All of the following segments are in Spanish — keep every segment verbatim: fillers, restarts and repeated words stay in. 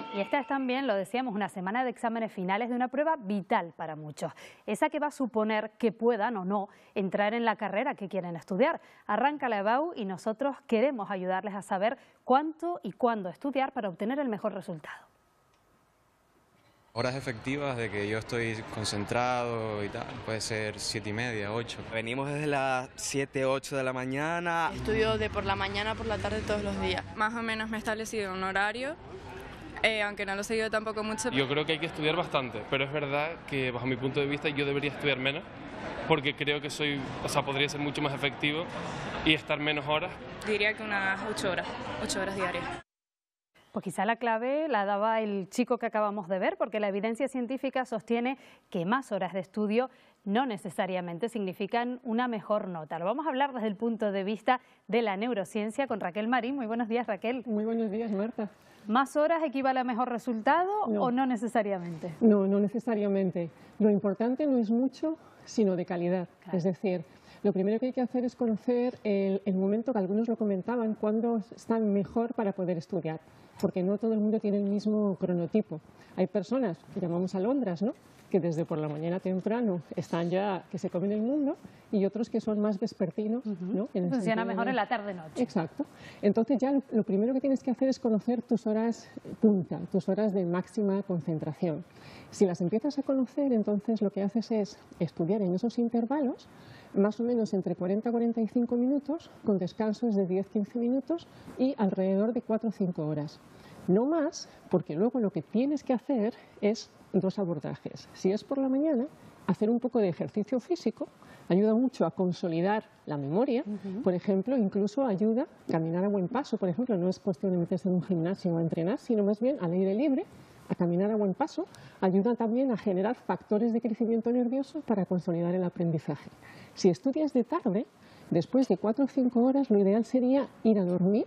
Y esta es también, lo decíamos, una semana de exámenes finales de una prueba vital para muchos. Esa que va a suponer que puedan o no entrar en la carrera que quieren estudiar. Arranca la E B A U y nosotros queremos ayudarles a saber cuánto y cuándo estudiar para obtener el mejor resultado. Horas efectivas de que yo estoy concentrado y tal, puede ser siete y media, ocho. Venimos desde las siete, ocho de la mañana. Estudio de por la mañana, por la tarde, todos los días. Más o menos me he establecido un horario, eh, aunque no lo he seguido tampoco mucho. Yo creo que hay que estudiar bastante, pero es verdad que bajo mi punto de vista yo debería estudiar menos, porque creo que soy, o sea, podría ser mucho más efectivo y estar menos horas. Diría que unas ocho horas, ocho horas diarias. Pues quizá la clave la daba el chico que acabamos de ver, porque la evidencia científica sostiene que más horas de estudio no necesariamente significan una mejor nota. Lo vamos a hablar desde el punto de vista de la neurociencia con Raquel Marín. Muy buenos días, Raquel. Muy buenos días, Marta. ¿Más horas equivale a mejor resultado no. o no necesariamente? No, no necesariamente. Lo importante no es mucho, sino de calidad. Claro. Es decir, lo primero que hay que hacer es conocer el, el momento, que algunos lo comentaban, cuándo están mejor para poder estudiar, porque no todo el mundo tiene el mismo cronotipo. Hay personas que llamamos alondras, ¿no?, que desde por la mañana temprano están ya, que se comen el mundo, y otros que son más vespertinos, uh-huh. ¿no? En Funciona mejor de... en la tarde-noche. Exacto. Entonces ya lo, lo primero que tienes que hacer es conocer tus horas punta, tus horas de máxima concentración. Si las empiezas a conocer, entonces lo que haces es estudiar en esos intervalos, más o menos entre cuarenta a cuarenta y cinco minutos, con descansos de diez a quince minutos y alrededor de cuatro o cinco horas. No más, porque luego lo que tienes que hacer es dos abordajes. Si es por la mañana, hacer un poco de ejercicio físico ayuda mucho a consolidar la memoria. Uh-huh. Por ejemplo, incluso ayuda a caminar a buen paso. Por ejemplo, no es cuestión de meterse en un gimnasio o a entrenar, sino más bien al aire libre, a caminar a buen paso. Ayuda también a generar factores de crecimiento nervioso para consolidar el aprendizaje. Si estudias de tarde, después de cuatro o cinco horas, lo ideal sería ir a dormir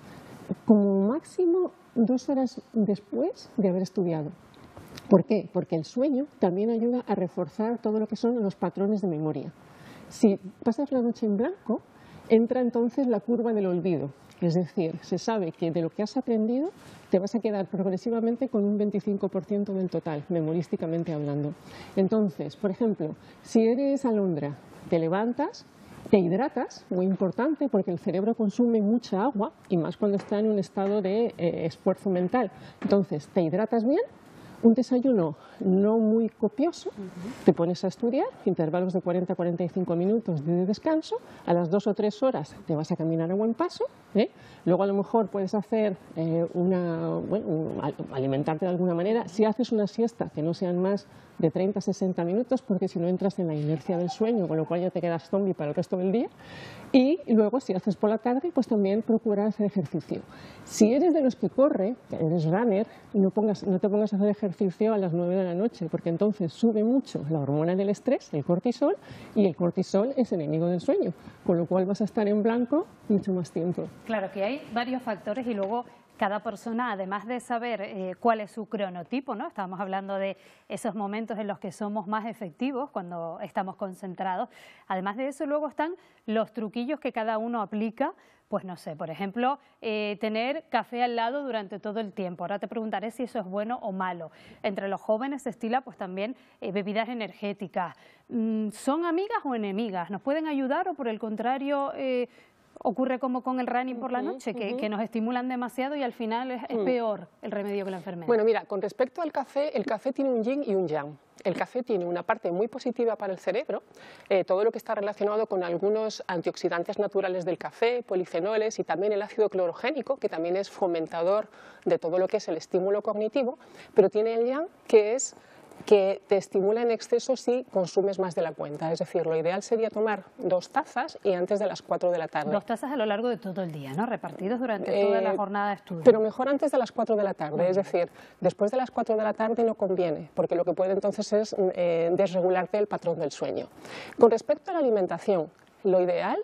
como máximo dos horas después de haber estudiado. ¿Por qué? Porque el sueño también ayuda a reforzar todo lo que son los patrones de memoria. Si pasas la noche en blanco, entra entonces la curva del olvido. Es decir, se sabe que de lo que has aprendido te vas a quedar progresivamente con un veinticinco por ciento del total, memorísticamente hablando. Entonces, por ejemplo, si eres alondra, te levantas, te hidratas, muy importante, porque el cerebro consume mucha agua, y más cuando está en un estado de eh, esfuerzo mental. Entonces, te hidratas bien, un desayuno no muy copioso, uh-huh. te pones a estudiar, intervalos de cuarenta a cuarenta y cinco minutos de descanso, a las dos o tres horas te vas a caminar a buen paso, ¿eh? Luego a lo mejor puedes hacer eh, una, bueno, un, alimentarte de alguna manera, si haces una siesta que no sean más de treinta a sesenta minutos, porque si no entras en la inercia del sueño, con lo cual ya te quedas zombie para el resto del día. Y luego, si haces por la tarde, pues también procura hacer ejercicio. Si eres de los que corre, eres runner, no, pongas, no te pongas a hacer ejercicio a las nueve de la noche, porque entonces sube mucho la hormona del estrés, el cortisol, y el cortisol es enemigo del sueño, con lo cual vas a estar en blanco mucho más tiempo. Claro que hay varios factores y luego cada persona, además de saber eh, cuál es su cronotipo, ¿no? Estábamos hablando de esos momentos en los que somos más efectivos cuando estamos concentrados. Además de eso, luego están los truquillos que cada uno aplica. Pues no sé, por ejemplo, eh, tener café al lado durante todo el tiempo. Ahora te preguntaré si eso es bueno o malo. Entre los jóvenes se estila pues también eh, bebidas energéticas. Mm, ¿Son amigas o enemigas? ¿Nos pueden ayudar o por el contrario eh, ocurre como con el running por la noche, uh-huh, que, uh-huh. que nos estimulan demasiado y al final es, es peor el remedio que la enfermedad? Bueno, mira, con respecto al café, el café tiene un yin y un yang. El café tiene una parte muy positiva para el cerebro, eh, todo lo que está relacionado con algunos antioxidantes naturales del café, polifenoles y también el ácido clorogénico, que también es fomentador de todo lo que es el estímulo cognitivo, pero tiene el yang, que es que te estimula en exceso si consumes más de la cuenta. Es decir, lo ideal sería tomar dos tazas y antes de las cuatro de la tarde. Dos tazas a lo largo de todo el día, ¿no? Repartidos durante eh, toda la jornada de estudio. Pero mejor antes de las cuatro de la tarde. Es decir, después de las cuatro de la tarde no conviene, porque lo que puede entonces es eh, desregularte el patrón del sueño. Con respecto a la alimentación, lo ideal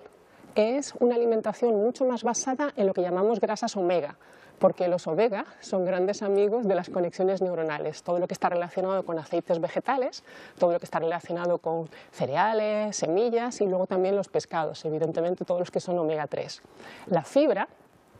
es una alimentación mucho más basada en lo que llamamos grasas omega, porque los omega son grandes amigos de las conexiones neuronales, todo lo que está relacionado con aceites vegetales, todo lo que está relacionado con cereales, semillas y luego también los pescados, evidentemente todos los que son omega tres. La fibra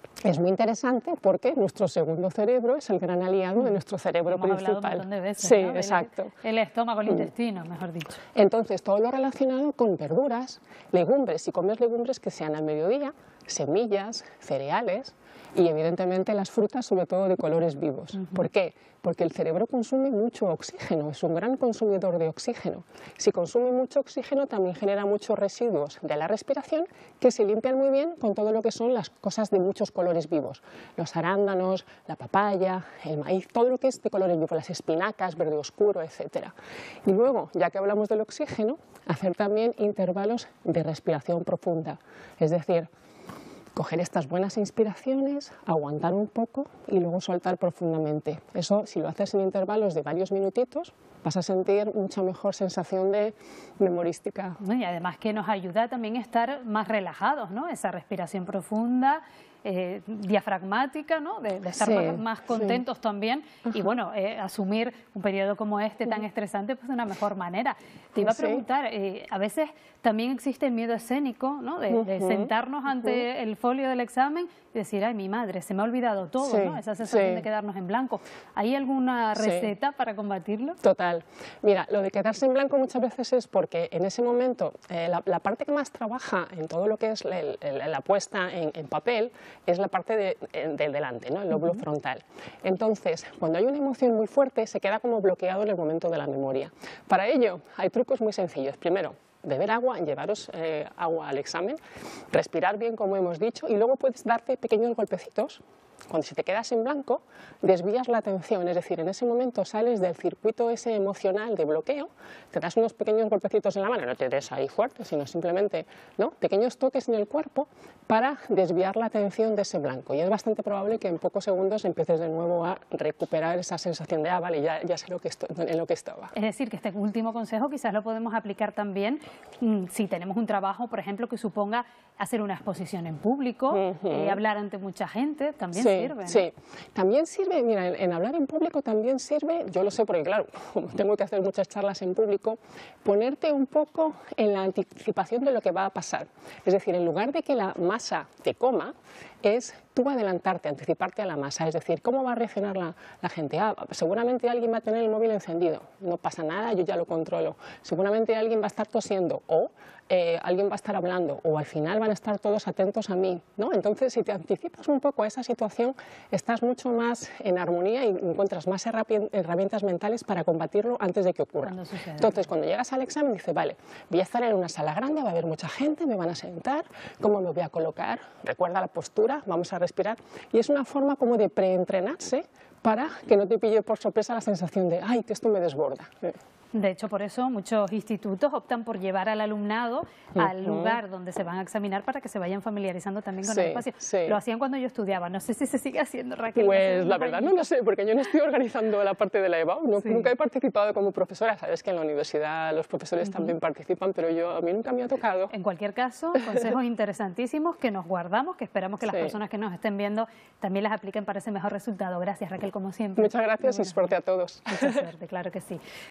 Es muy interesante porque nuestro segundo cerebro es el gran aliado de nuestro cerebro Hemos principal. hablado un montón de veces, sí, ¿no? exacto. El, el estómago, el intestino, mejor dicho. Entonces, todo lo relacionado con verduras, legumbres, si comes legumbres que sean al mediodía, semillas, cereales y evidentemente las frutas, sobre todo de colores vivos. Uh-huh. ¿Por qué? Porque el cerebro consume mucho oxígeno, es un gran consumidor de oxígeno. Si consume mucho oxígeno también genera muchos residuos de la respiración que se limpian muy bien con todo lo que son las cosas de muchos colores vivos. Los arándanos, la papaya, el maíz, todo lo que es de colores vivos, las espinacas, verde oscuro, etcétera. Y luego, ya que hablamos del oxígeno, hacer también intervalos de respiración profunda, es decir, coger estas buenas inspiraciones, aguantar un poco y luego soltar profundamente. Eso, si lo haces en intervalos de varios minutitos, vas a sentir mucha mejor sensación de memorística. Y además que nos ayuda también a estar más relajados, ¿no? Esa respiración profunda, eh, diafragmática, ¿no? De, de estar sí, más, más contentos sí. también. Ajá. Y bueno, eh, asumir un periodo como este tan estresante pues de una mejor manera. Te iba a preguntar, eh, a veces también existe el miedo escénico, ¿no? De, uh-huh. de sentarnos ante uh-huh. el folio del examen y decir, ay, mi madre, se me ha olvidado todo, sí, ¿no? Esa sensación sí. de quedarnos en blanco. ¿Hay alguna receta sí. para combatirlo? Total. Mira, lo de quedarse en blanco muchas veces es porque en ese momento eh, la, la parte que más trabaja en todo lo que es el, el, la puesta en, en papel es la parte de, de delante, ¿no? El lóbulo uh-huh. frontal. Entonces, cuando hay una emoción muy fuerte, se queda como bloqueado en el momento de la memoria. Para ello, hay trucos muy sencillos. Primero, beber agua, llevaros eh, agua al examen, respirar bien como hemos dicho y luego puedes darte pequeños golpecitos. Cuando si te quedas en blanco, desvías la atención, es decir, en ese momento sales del circuito ese emocional de bloqueo, te das unos pequeños golpecitos en la mano, no te des ahí fuerte, sino simplemente ¿no? pequeños toques en el cuerpo para desviar la atención de ese blanco. Y es bastante probable que en pocos segundos empieces de nuevo a recuperar esa sensación de, ah, vale, ya, ya sé lo que estoy, en lo que estaba. Es decir, que este último consejo quizás lo podemos aplicar también mmm, si tenemos un trabajo, por ejemplo, que suponga hacer una exposición en público, uh-huh. eh, hablar ante mucha gente, también sí, sirve, ¿no? Sí, también sirve, mira, en, en hablar en público también sirve, yo lo sé porque claro, como tengo que hacer muchas charlas en público, ponerte un poco en la anticipación de lo que va a pasar. Es decir, en lugar de que la masa te coma, es tú adelantarte, anticiparte a la masa, es decir, ¿cómo va a reaccionar la, la gente? Ah, seguramente alguien va a tener el móvil encendido, no pasa nada, yo ya lo controlo. Seguramente alguien va a estar tosiendo o eh, alguien va a estar hablando o al final van a estar todos atentos a mí, ¿no? Entonces, si te anticipas un poco a esa situación, estás mucho más en armonía y encuentras más herramientas mentales para combatirlo antes de que ocurra. Entonces, cuando llegas al examen, dices, vale, voy a estar en una sala grande, va a haber mucha gente, me van a sentar, ¿cómo me voy a colocar? Recuerda la postura, vamos a respirar. Y es una forma como de preentrenarse para que no te pille por sorpresa la sensación de, ay, que esto me desborda. De hecho, por eso muchos institutos optan por llevar al alumnado uh-huh. al lugar donde se van a examinar para que se vayan familiarizando también con sí, el espacio. Sí. Lo hacían cuando yo estudiaba, no sé si se sigue haciendo, Raquel. Pues la verdad no lo sé, porque yo no estoy organizando la parte de la EBAU, no, sí. nunca he participado como profesora, sabes que en la universidad los profesores uh-huh. también participan, pero yo a mí nunca me ha tocado. En cualquier caso, consejos interesantísimos que nos guardamos, que esperamos que las sí. personas que nos estén viendo también las apliquen para ese mejor resultado. Gracias, Raquel, como siempre. Muchas gracias y suerte a todos. Mucha suerte, claro que sí.